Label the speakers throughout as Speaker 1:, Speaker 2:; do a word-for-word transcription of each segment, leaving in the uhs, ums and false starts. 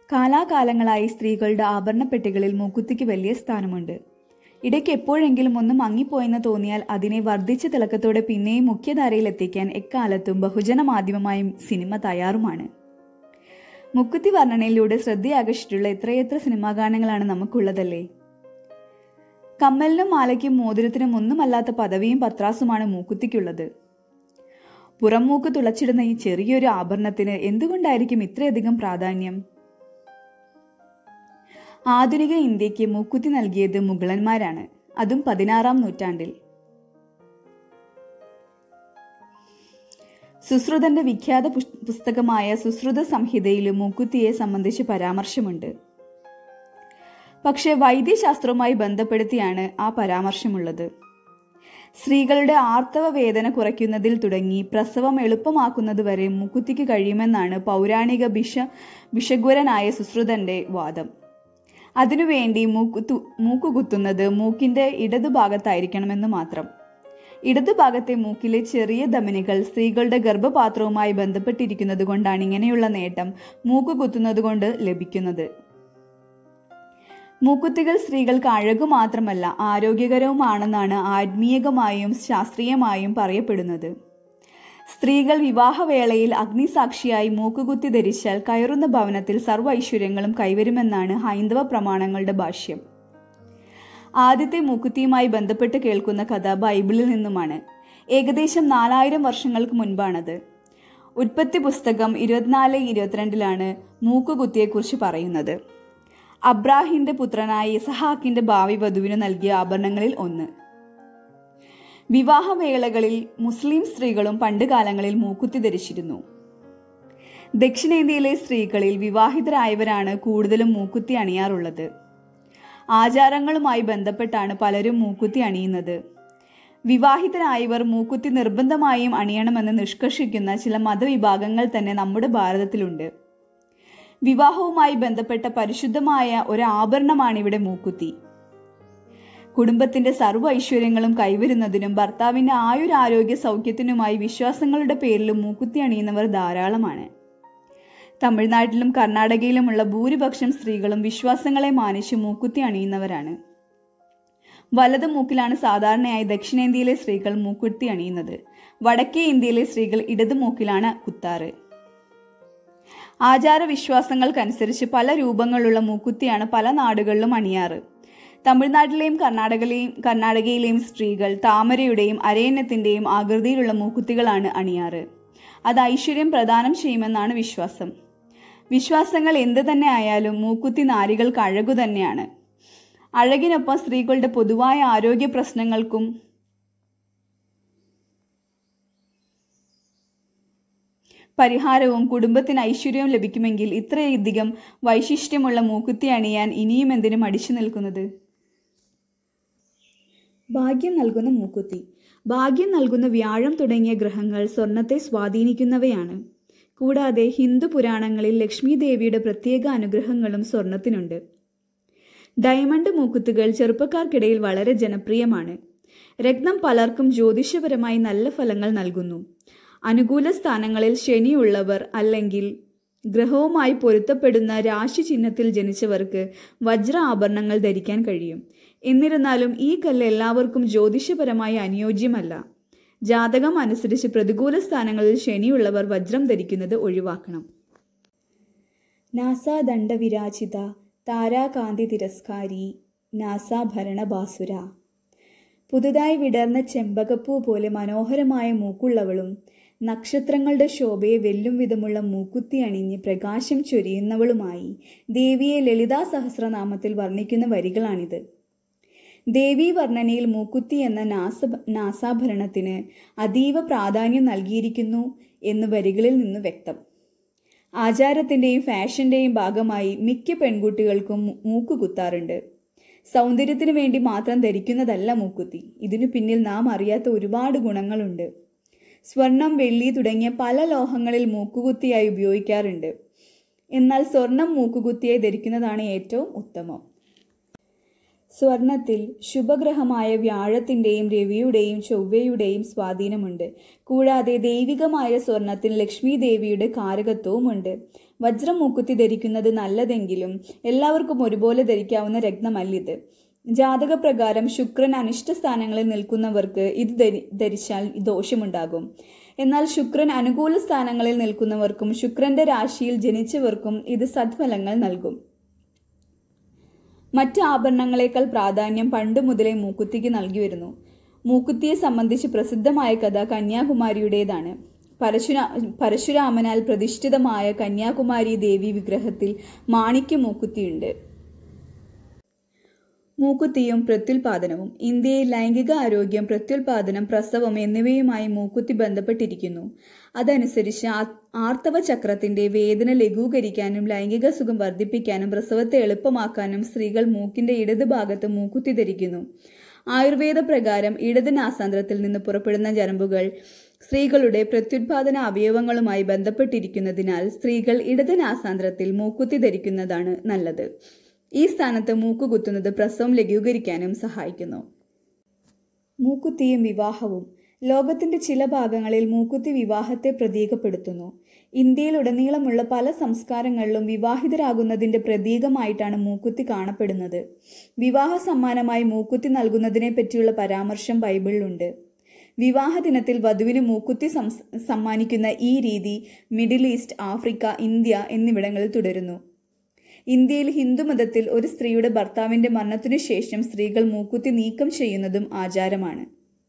Speaker 1: കാലാകാലങ്ങളായി സ്ത്രീകളുടെ ആഭരണപ്പെട്ടികളിൽ മൂക്കുത്തിക്ക് വലിയ സ്ഥാനമുണ്ട്. ഇടയ്ക്ക് എപ്പോഴെങ്കിലും ഒന്ന് മങ്ങിപ്പോയെന്ന് തോന്നിയാൽ അതിനെ വർദ്ധിച്ച തിളക്കത്തോടെ പിന്നെയും മുഖ്യധാരയിൽ എത്തിക്കാൻ എക്കാലത്തും ബഹുജന മാധ്യമമായും സിനിമ തയ്യാറുമാണ്. മൂക്കുത്തി വർണ്ണനയിലൂടെ ശ്രദ്ധയാകർഷിച്ചിട്ടുള്ള എത്രയെത്ര സിനിമാ ഗാനങ്ങളാണ് നമുക്കുള്ളതല്ലേ. കമ്മലിനും മാലയ്ക്കും മോതിരത്തിനും ഒന്നുമല്ലാത്ത പദവിയും പത്രാസുമാണ് മൂക്കുത്തിക്കുള്ളത്. പുറം മൂക്ക് തുളച്ചിടുന്ന ഈ ചെറിയൊരു ആഭരണത്തിന് എന്തുകൊണ്ടായിരിക്കും ഇത്രയധികം പ്രാധാന്യം? ആധുനിക ഇന്ത്യക്ക് മൂക്കുത്തി നൽകിയത് മുഗളന്മാരാണ്, അതും പതിനാറാം നൂറ്റാണ്ടിൽ. സുശ്രുതന്റെ വിഖ്യാത പുസ്തകമായ സുശ്രുത സംഹിതയിലും മൂക്കുത്തിയെ സംബന്ധിച്ച് പരാമർശമുണ്ട്. പക്ഷേ വൈദ്യശാസ്ത്രവുമായി ബന്ധപ്പെടുത്തിയാണ് ആ പരാമർശമുള്ളത്. സ്ത്രീകളുടെ ആർത്തവ വേദന കുറയ്ക്കുന്നതിൽ തുടങ്ങി പ്രസവം എളുപ്പമാക്കുന്നതുവരെ മൂക്കുത്തിക്ക് കഴിയുമെന്നാണ് പൗരാണിക ബിഷ ബിഷഗ്വരനായ സുശ്രുതന്റെ വാദം. അതിനുവേണ്ടി മൂക്കു മൂക്കുകുത്തുന്നത് മൂക്കിന്റെ ഇടതുഭാഗത്തായിരിക്കണമെന്ന് മാത്രം. ഇടതുഭാഗത്തെ മൂക്കിലെ ചെറിയ ധമനികൾ സ്ത്രീകളുടെ ഗർഭപാത്രവുമായി ബന്ധപ്പെട്ടിരിക്കുന്നത് കൊണ്ടാണ് ഇങ്ങനെയുള്ള നേട്ടം മൂക്കുകുത്തുന്നത് ലഭിക്കുന്നത്. മൂക്കുത്തികൾ സ്ത്രീകൾക്ക് അഴകു മാത്രമല്ല ആരോഗ്യകരവുമാണെന്നാണ് ആത്മീയമായും ശാസ്ത്രീയമായും പറയപ്പെടുന്നത്. സ്ത്രീകൾ വിവാഹവേളയിൽ അഗ്നിസാക്ഷിയായി മൂക്കുകുത്തി ധരിച്ചാൽ കയറുന്ന ഭവനത്തിൽ സർവ്വ ഐശ്വര്യങ്ങളും കൈവരുമെന്നാണ് ഹൈന്ദവ പ്രമാണങ്ങളുടെ ഭാഷ്യം. ആദ്യത്തെ മൂക്കുത്തിയുമായി ബന്ധപ്പെട്ട് കേൾക്കുന്ന കഥ ബൈബിളിൽ നിന്നുമാണ്. ഏകദേശം നാലായിരം വർഷങ്ങൾക്ക് മുൻപാണത്. ഉൽപ്പത്തി പുസ്തകം ഇരുപത്തിനാല് ഇരുപത്തിരണ്ടിലാണ് മൂക്കുകുത്തിയെക്കുറിച്ച് പറയുന്നത്. അബ്രാഹിന്റെ പുത്രനായ ഇസഹാക്കിന്റെ ഭാവി വധുവിന് നൽകിയ ആഭരണങ്ങളിൽ ഒന്ന്. വിവാഹവേളകളിൽ മുസ്ലിം സ്ത്രീകളും പണ്ടുകാലങ്ങളിൽ മൂക്കുത്തി ധരിച്ചിരുന്നു. ദക്ഷിണേന്ത്യയിലെ സ്ത്രീകളിൽ വിവാഹിതരായവരാണ് കൂടുതലും മൂക്കുത്തി അണിയാറുള്ളത്. ആചാരങ്ങളുമായി ബന്ധപ്പെട്ടാണ് പലരും മൂക്കുത്തി അണിയുന്നത്. വിവാഹിതരായവർ മൂക്കുത്തി നിർബന്ധമായും അണിയണമെന്ന് നിഷ്കർഷിക്കുന്ന ചില മതവിഭാഗങ്ങൾ തന്നെ നമ്മുടെ ഭാരതത്തിലുണ്ട്. വിവാഹവുമായി ബന്ധപ്പെട്ട പരിശുദ്ധമായ ഒരു ആഭരണമാണിവിടെ മൂക്കുത്തി. കുടുംബത്തിന്റെ സർവ്വ ഐശ്വര്യങ്ങളും കൈവരുന്നതിനും ഭർത്താവിന്റെ ആയുരാരോഗ്യ സൗഖ്യത്തിനുമായി വിശ്വാസങ്ങളുടെ പേരിലും മൂക്കുത്തി അണിയുന്നവർ ധാരാളമാണ്. തമിഴ്നാട്ടിലും കർണാടകയിലുമുള്ള ഭൂരിപക്ഷം സ്ത്രീകളും വിശ്വാസങ്ങളെ മാനിച്ച് മൂക്കുത്തി അണിയുന്നവരാണ്. വലത് മൂക്കിലാണ് സാധാരണയായി ദക്ഷിണേന്ത്യയിലെ സ്ത്രീകൾ മൂക്കുത്തി അണിയുന്നത്. വടക്കേ ഇന്ത്യയിലെ സ്ത്രീകൾ ഇടത് മൂക്കിലാണ് കുത്താറ്. ആചാരവിശ്വാസങ്ങൾക്കനുസരിച്ച് പല രൂപങ്ങളുള്ള മൂക്കുത്തിയാണ് പല നാടുകളിലും അണിയാറ്. തമിഴ്നാട്ടിലെയും കർണാടകയിലെയും കർണാടകയിലെയും സ്ത്രീകൾ താമരയുടെയും അരയന്നത്തിന്റെയും ആകൃതിയിലുള്ള മൂക്കുത്തികളാണ് അണിയാറ്. അത് ഐശ്വര്യം പ്രദാനം ചെയ്യുമെന്നാണ് വിശ്വാസം. വിശ്വാസങ്ങൾ എന്ത് തന്നെ ആയാലും മൂക്കുത്തി നാരികൾക്ക് അഴകു തന്നെയാണ്. അഴകിനൊപ്പം സ്ത്രീകളുടെ പൊതുവായ ആരോഗ്യ പ്രശ്നങ്ങൾക്കും പരിഹാരവും കുടുംബത്തിന് ഐശ്വര്യവും ലഭിക്കുമെങ്കിൽ ഇത്രയധികം വൈശിഷ്ട്യമുള്ള മൂക്കുത്തി അണിയാൻ ഇനിയും എന്തിനും അടിച്ചു നിൽക്കുന്നത്? ഭാഗ്യം നൽകുന്ന മൂക്കുത്തി. ഭാഗ്യം നൽകുന്ന വ്യാഴം തുടങ്ങിയ ഗ്രഹങ്ങൾ സ്വർണത്തെ സ്വാധീനിക്കുന്നവയാണ്. കൂടാതെ ഹിന്ദു പുരാണങ്ങളിൽ ലക്ഷ്മി ദേവിയുടെ പ്രത്യേക അനുഗ്രഹങ്ങളും സ്വർണത്തിനുണ്ട്. ഡയമണ്ട് മൂക്കുത്തുകൾ ചെറുപ്പക്കാർക്കിടയിൽ വളരെ ജനപ്രിയമാണ്. രത്നം പലർക്കും ജ്യോതിഷപരമായി നല്ല ഫലങ്ങൾ നൽകുന്നു. അനുകൂല സ്ഥാനങ്ങളിൽ ശനിയുള്ളവർ അല്ലെങ്കിൽ ഗ്രഹവുമായി പൊരുത്തപ്പെടുന്ന രാശി ചിഹ്നത്തിൽ ജനിച്ചവർക്ക് വജ്ര ആഭരണങ്ങൾ ധരിക്കാൻ കഴിയും. എന്നിരുന്നാലും ഈ കല്ല് എല്ലാവർക്കും ജ്യോതിഷപരമായി അനുയോജ്യമല്ല. ജാതകം അനുസരിച്ച് പ്രതികൂല സ്ഥാനങ്ങളിൽ ശനിയുള്ളവർ വജ്രം ധരിക്കുന്നത് ഒഴിവാക്കണം. നാസാദണ്ഡ വിരാജിത താരാകാന്തി തിരസ്കാരി നാസാഭരണ ബാസുര. പുതുതായി വിടർന്ന ചെമ്പകപ്പൂ പോലെ മനോഹരമായ മൂക്കുള്ളവളും നക്ഷത്രങ്ങളുടെ ശോഭയെ വെല്ലും വിധമുള്ള മൂക്കുത്തി അണിഞ്ഞ് പ്രകാശം ചൊരിയുന്നവളുമായി ദേവിയെ ലളിതാ സഹസ്രനാമത്തിൽ വർണ്ണിക്കുന്ന വരികളാണിത്. ദേവീ വർണ്ണനയിൽ മൂക്കുത്തി എന്ന നാസ നാസാഭരണത്തിന് അതീവ പ്രാധാന്യം നൽകിയിരിക്കുന്നു എന്ന് വരികളിൽ നിന്ന് വ്യക്തം. ആചാരത്തിൻ്റെയും ഫാഷൻ്റെയും ഭാഗമായി മിക്ക പെൺകുട്ടികൾക്കും മൂക്ക് കുത്താറുണ്ട്. സൗന്ദര്യത്തിനു വേണ്ടി മാത്രം ധരിക്കുന്നതല്ല മൂക്കുത്തി. ഇതിനു പിന്നിൽ നാം അറിയാത്ത ഒരുപാട് ഗുണങ്ങളുണ്ട്. സ്വർണം, വെള്ളി തുടങ്ങിയ പല ലോഹങ്ങളിൽ മൂക്കുകുത്തിയായി ഉപയോഗിക്കാറുണ്ട്. എന്നാൽ സ്വർണം മൂക്കുകുത്തിയായി ധരിക്കുന്നതാണ് ഏറ്റവും ഉത്തമം. സ്വർണത്തിൽ ശുഭഗ്രഹമായ വ്യാഴത്തിൻ്റെയും രവിയുടെയും ചൊവ്വയുടെയും സ്വാധീനമുണ്ട്. കൂടാതെ ദൈവികമായ സ്വർണത്തിന് ലക്ഷ്മി ദേവിയുടെ കാരകത്വവുമുണ്ട്. വജ്രം മൂക്കുത്തി ധരിക്കുന്നത് നല്ലതെങ്കിലും എല്ലാവർക്കും ഒരുപോലെ ധരിക്കാവുന്ന രത്നമല്ലിത്. ജാതകപ്രകാരം ശുക്രൻ അനിഷ്ട സ്ഥാനങ്ങളിൽ നിൽക്കുന്നവർക്ക് ഇത് ധരി ധരിച്ചാൽ ദോഷമുണ്ടാകും. എന്നാൽ ശുക്രൻ അനുകൂല സ്ഥാനങ്ങളിൽ നിൽക്കുന്നവർക്കും ശുക്രന്റെ രാശിയിൽ ജനിച്ചവർക്കും ഇത് സദ്ഫലങ്ങൾ നൽകും. മറ്റ് ആഭരണങ്ങളെക്കാൾ പ്രാധാന്യം പണ്ടു മുതലേ മൂക്കുത്തിക്ക് നൽകി വരുന്നു. മൂക്കുത്തിയെ സംബന്ധിച്ച് പ്രസിദ്ധമായ കഥ കന്യാകുമാരിയുടേതാണ്. പരശുരാ പരശുരാമനാൽ പ്രതിഷ്ഠിതമായ കന്യാകുമാരി ദേവി വിഗ്രഹത്തിൽ മാണിക്യ മൂക്കുത്തിയുണ്ട്. മൂക്കുത്തിയും പ്രത്യുൽപാദനവും. ഇന്ത്യയിൽ ലൈംഗിക ആരോഗ്യം, പ്രത്യുൽപാദനം, പ്രസവം എന്നിവയുമായി മൂക്കുത്തി ബന്ധപ്പെട്ടിരിക്കുന്നു. അതനുസരിച്ച് ആർത്തവ ചക്രത്തിന്റെ വേദന ലഘൂകരിക്കാനും ലൈംഗിക സുഖം വർദ്ധിപ്പിക്കാനും പ്രസവത്തെ എളുപ്പമാക്കാനും സ്ത്രീകൾ മൂക്കിന്റെ ഇടത് ഭാഗത്ത് മൂക്കുത്തി ധരിക്കുന്നു. ആയുർവേദ പ്രകാരം ഇടത് നാസാന്ത്രത്തിൽ നിന്ന് പുറപ്പെടുന്ന ഞരമ്പുകൾ സ്ത്രീകളുടെ പ്രത്യുൽപാദന അവയവങ്ങളുമായി ബന്ധപ്പെട്ടിരിക്കുന്നതിനാൽ സ്ത്രീകൾ ഇടത് നാസാന്ത്രത്തിൽ മൂക്കുത്തി ധരിക്കുന്നതാണ് നല്ലത്. ഈ സ്ഥാനത്ത് മൂക്ക് കുത്തുന്നത് പ്രസവം ലഘൂകരിക്കാനും സഹായിക്കുന്നു. മൂക്കുത്തിയും വിവാഹവും. ലോകത്തിന്റെ ചില ഭാഗങ്ങളിൽ മൂക്കുത്തി വിവാഹത്തെ പ്രതീകപ്പെടുത്തുന്നു. ഇന്ത്യയിലുടനീളമുള്ള പല സംസ്കാരങ്ങളിലും വിവാഹിതരാകുന്നതിന്റെ പ്രതീകമായിട്ടാണ് മൂക്കുത്തി കാണപ്പെടുന്നത്. വിവാഹ സമ്മാനമായി മൂക്കുത്തി നൽകുന്നതിനെ പറ്റിയുള്ള പരാമർശം ബൈബിളിലുണ്ട്. വിവാഹ ദിനത്തിൽ വധുവിന് മൂക്കുത്തി സമ്മാനിക്കുന്ന ഈ രീതി മിഡിൽ ഈസ്റ്റ്, ആഫ്രിക്ക, ഇന്ത്യ എന്നിവിടങ്ങളിൽ തുടരുന്നു. ഇന്ത്യയിൽ ഹിന്ദുമതത്തിൽ ഒരു സ്ത്രീയുടെ ഭർത്താവിന്റെ മരണത്തിനു ശേഷം സ്ത്രീകൾ മൂക്കുത്തി നീക്കം ചെയ്യുന്നതും ആചാരമാണ്.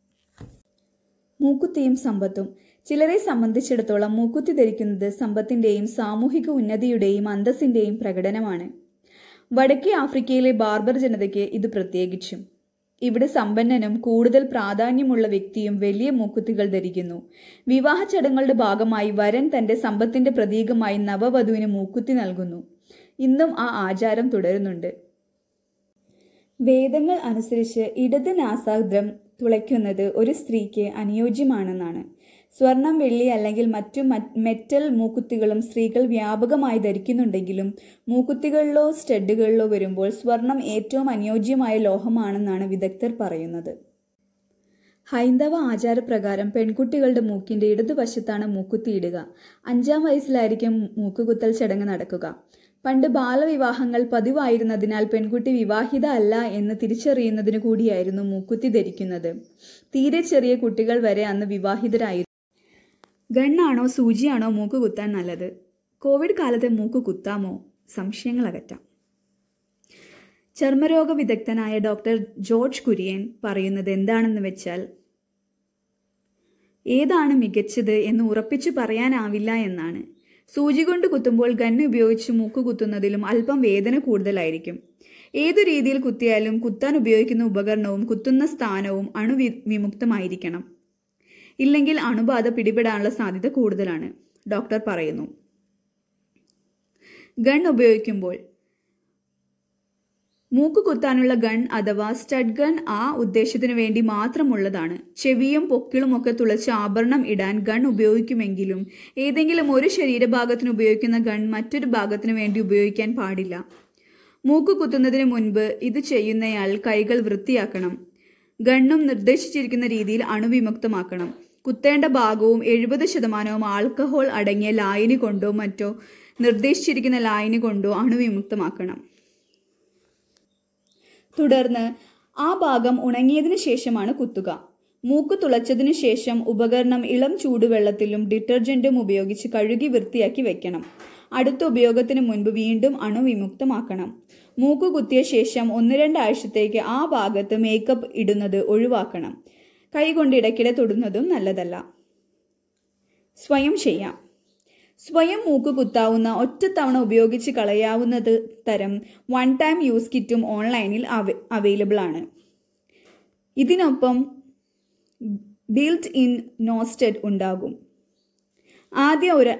Speaker 1: മൂക്കുത്തിയും സമ്പത്തും. ചിലരെ സംബന്ധിച്ചിടത്തോളം മൂക്കുത്തി ധരിക്കുന്നത് സമ്പത്തിന്റെയും സാമൂഹിക ഉന്നതിയുടെയും അന്തസ്സിന്റെയും പ്രകടനമാണ്. വടക്കേ ആഫ്രിക്കയിലെ ബാർബർ ജനതയ്ക്ക് ഇത് പ്രത്യേകിച്ചും. ഇവിടെ സമ്പന്നനും കൂടുതൽ പ്രാധാന്യമുള്ള വ്യക്തിയും വലിയ മൂക്കുത്തികൾ ധരിക്കുന്നു. വിവാഹ ചടങ്ങുകളുടെ ഭാഗമായി വരൻ തന്റെ സമ്പത്തിന്റെ പ്രതീകമായി നവവധുവിന് മൂക്കുത്തി നൽകുന്നു. ഇന്നും ആ ആചാരം തുടരുന്നുണ്ട്. വേദങ്ങൾ അനുസരിച്ച് ഇടത് നാസാഗ്രം തുളയ്ക്കുന്നത് ഒരു സ്ത്രീക്ക് അനുയോജ്യമാണെന്നാണ്. സ്വർണം, വെള്ളി അല്ലെങ്കിൽ മറ്റു മെറ്റൽ മൂക്കുത്തികളും സ്ത്രീകൾ വ്യാപകമായി ധരിക്കുന്നുണ്ടെങ്കിലും മൂക്കുത്തികളിലോ സ്റ്റഡുകളിലോ വരുമ്പോൾ സ്വർണം ഏറ്റവും അനുയോജ്യമായ ലോഹമാണെന്നാണ് വിദഗ്ധർ പറയുന്നത്. ഹൈന്ദവ ആചാരപ്രകാരം പെൺകുട്ടികളുടെ മൂക്കിന്റെ ഇടതുവശത്താണ് മൂക്കുത്തിയിടുക. അഞ്ചാം വയസ്സിലായിരിക്കും മൂക്കുകുത്തൽ ചടങ്ങ് നടക്കുക. പണ്ട് ബാലവിവാഹങ്ങൾ പതിവായിരുന്നതിനാൽ പെൺകുട്ടി വിവാഹിത അല്ല എന്ന് തിരിച്ചറിയുന്നതിനു കൂടിയായിരുന്നു മൂക്കുത്തി ധരിക്കുന്നത്. തീരെ ചെറിയ കുട്ടികൾ വരെ അന്ന് വിവാഹിതരായിരുന്നു. ഗണ്ണാണോ സൂചിയാണോ മൂക്ക് കുത്താൻ നല്ലത്? കോവിഡ് കാലത്തെ മൂക്ക് കുത്താമോ? സംശയങ്ങൾ അകറ്റാം. ചർമ്മരോഗ വിദഗ്ധനായ ഡോക്ടർ ജോർജ് കുര്യൻ പറയുന്നത് എന്താണെന്ന് വെച്ചാൽ, ഏതാണ് മികച്ചത് എന്ന് ഉറപ്പിച്ചു പറയാനാവില്ല എന്നാണ്. സൂചി കൊണ്ട് കുത്തുമ്പോൾ ഗണ്ണ് ഉപയോഗിച്ച് മൂക്ക് കുത്തുന്നതിലും അല്പം വേദന കൂടുതലായിരിക്കും. ഏതു രീതിയിൽ കുത്തിയാലും കുത്താൻ ഉപയോഗിക്കുന്ന ഉപകരണവും കുത്തുന്ന സ്ഥാനവും അണുവി വിമുക്തമായിരിക്കണം. ഇല്ലെങ്കിൽ അണുബാധ പിടിപെടാനുള്ള സാധ്യത കൂടുതലാണ്, ഡോക്ടർ പറയുന്നു. ഗൺ ഉപയോഗിക്കുമ്പോൾ മൂക്ക് കുത്താനുള്ള ഗൺ അഥവാ സ്റ്റഡ് ഗൺ ആ ഉദ്ദേശത്തിനു വേണ്ടി മാത്രമുള്ളതാണ്. ചെവിയും പൊക്കിളുമൊക്കെ തുളച്ച് ആഭരണം ഇടാൻ ഗൺ ഉപയോഗിക്കുമെങ്കിലും ഏതെങ്കിലും ഒരു ശരീരഭാഗത്തിന് ഉപയോഗിക്കുന്ന ഗൺ മറ്റൊരു ഭാഗത്തിനു വേണ്ടി ഉപയോഗിക്കാൻ പാടില്ല. മൂക്ക് കുത്തുന്നതിന് മുൻപ് ഇത് ചെയ്യുന്നയാൾ കൈകൾ വൃത്തിയാക്കണം. ഗണ്ണും നിർദ്ദേശിച്ചിരിക്കുന്ന രീതിയിൽ അണുവിമുക്തമാക്കണം. കുത്തേണ്ട ഭാഗവും എഴുപത് ശതമാനവും ആൽക്കഹോൾ അടങ്ങിയ ലായനി കൊണ്ടോ മറ്റോ നിർദ്ദേശിച്ചിരിക്കുന്ന ലായനി കൊണ്ടോ അണുവിമുക്തമാക്കണം. തുടർന്ന് ആ ഭാഗം ഉണങ്ങിയതിനു ശേഷമാണ് കുത്തുക. മൂക്ക് തുളച്ചതിനു ശേഷം ഉപകരണം ഇളം ചൂടുവെള്ളത്തിലും ഡിറ്റർജന്റും ഉപയോഗിച്ച് കഴുകി വൃത്തിയാക്കി വെക്കണം. അടുത്ത ഉപയോഗത്തിന് മുൻപ് വീണ്ടും അണുവിമുക്തമാക്കണം. മൂക്ക് കുത്തിയ ശേഷം ഒന്ന് രണ്ടാഴ്ചത്തേക്ക് ആ ഭാഗത്ത് മേക്കപ്പ് ഇടുന്നത് ഒഴിവാക്കണം. കൈകൊണ്ട് ഇടയ്ക്കിടെ തൊടുന്നതും നല്ലതല്ല. സ്വയം ചെയ്യാം. സ്വയം മൂക്ക് കുത്താവുന്ന ഒറ്റത്തവണ ഉപയോഗിച്ച് കളയാവുന്നത് തരം വൺ ടൈം യൂസ് കിറ്റും ഓൺലൈനിൽ അവ അവൈലബിൾ ആണ്. ഇതിനൊപ്പം ബിൽറ്റ് ഇൻ നോസ്റ്റഡ് ഉണ്ടാകും. ആദ്യ ഒരു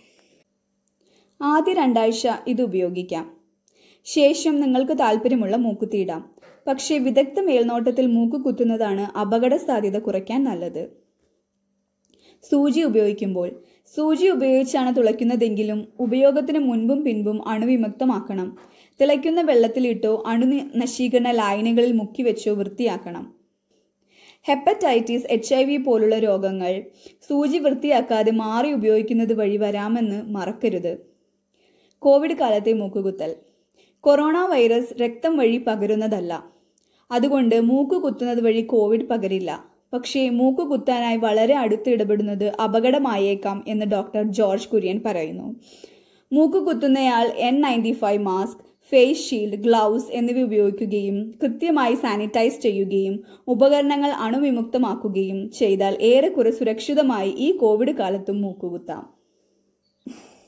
Speaker 1: ആദ്യ രണ്ടാഴ്ച ഇത് ഉപയോഗിക്കാം. ശേഷം നിങ്ങൾക്ക് താല്പര്യമുള്ള മൂക്കുത്തി ഇടാം. പക്ഷേ വിദഗ്ധ മേൽനോട്ടത്തിൽ മൂക്ക് കുത്തുന്നതാണ് അപകട സാധ്യത കുറയ്ക്കാൻ നല്ലത്. സൂചി ഉപയോഗിക്കുമ്പോൾ സൂചി ഉപയോഗിച്ചാണ് തുളയ്ക്കുന്നതെങ്കിലും ഉപയോഗത്തിന് മുൻപും പിൻപും അണുവിമുക്തമാക്കണം. തിളയ്ക്കുന്ന വെള്ളത്തിലിട്ടോ അണു നശീകരണ ലായനികളിൽ മുക്കിവെച്ചോ വൃത്തിയാക്കണം. ഹെപ്പറ്റൈറ്റിസ്, എച്ച് ഐ വി പോലുള്ള രോഗങ്ങൾ സൂചി വൃത്തിയാക്കാതെ മാറി ഉപയോഗിക്കുന്നത് വഴി വരാമെന്ന് മറക്കരുത്. കോവിഡ് കാലത്തെ മൂക്കുകുത്തൽ. കൊറോണ വൈറസ് രക്തം വഴി പകരുന്നതല്ല. അതുകൊണ്ട് മൂക്ക് കുത്തുന്നത് വഴി കോവിഡ് പകരില്ല. പക്ഷേ മൂക്ക് കുത്താനായി വളരെ അടുത്ത് ഇടപെടുന്നത് അപകടമായേക്കാം എന്ന് ഡോക്ടർ ജോർജ് കുര്യൻ പറയുന്നു. മൂക്ക് കുത്തുന്നയാൾ N ninety five mask, face shield, gloves എന്നിവ ഉപയോഗിക്കുകയും കൃത്യമായി സാനിറ്റൈസ് ചെയ്യുകയും ഉപകരണങ്ങൾ അണുവിമുക്തമാക്കുകയും ചെയ്താൽ ഏറെക്കുറെ സുരക്ഷിതമായി ഈ കോവിഡ് കാലത്തും മൂക്കുകുത്താം.